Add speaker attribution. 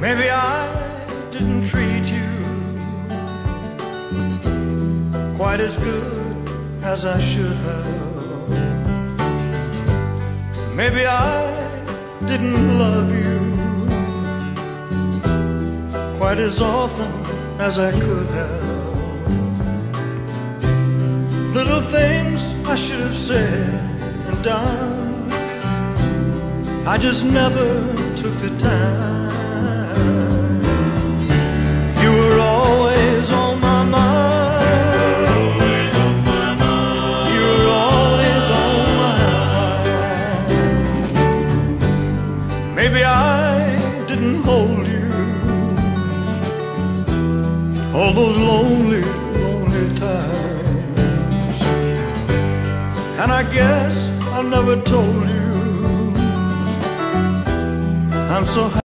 Speaker 1: Maybe I didn't treat you quite as good as I should have. Maybe I didn't love you quite as often as I could have. Little things I should have said and done, I just never took the time. You were always on my mind. You were always on my mind. Maybe I didn't hold you all those lonely, lonely times, and I guess I never told you I'm so happy.